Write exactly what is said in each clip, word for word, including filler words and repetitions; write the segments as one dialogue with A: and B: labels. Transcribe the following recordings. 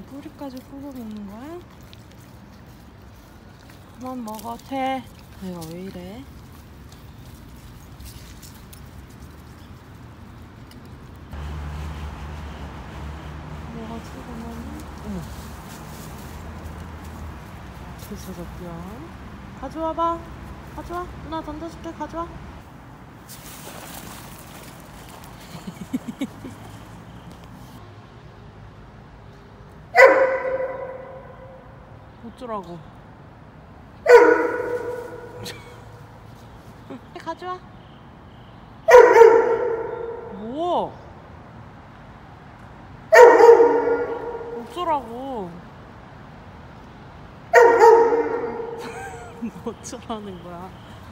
A: 뿌리까지 뽑아 먹는 거야? 그만 먹어, 태. 얘가 왜 이래? 뭐가 지금 어머. 부서졌구요. 가져와봐. 가져와. 누나 던져줄게. 가져와. 어쩌라고. 가져와. 뭐? 어쩌라고. 뭐 어쩌라는 거야.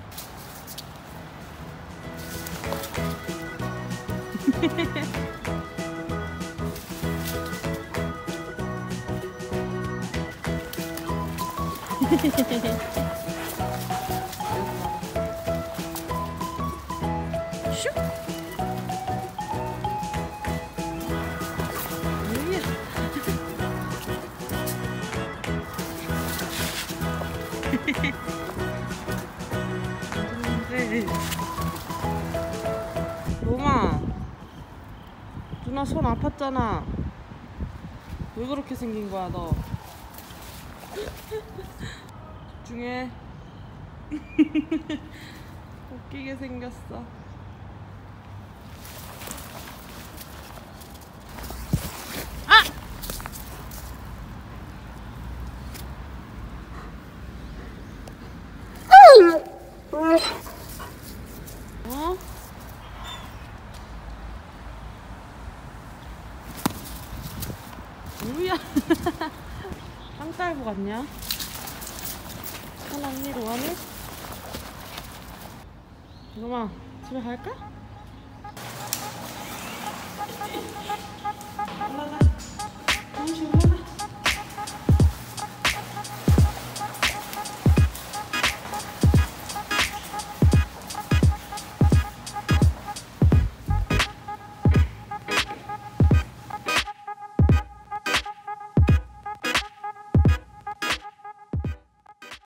A: 슉! 로마, 누나 손 아팠잖아. 왜 그렇게 생긴 거야 너? 집중해. 웃기게 생겼어. 아! 어? 우야. 땅딸보 같냐? 하나 언니 로아니? 이놈아 집에 갈까?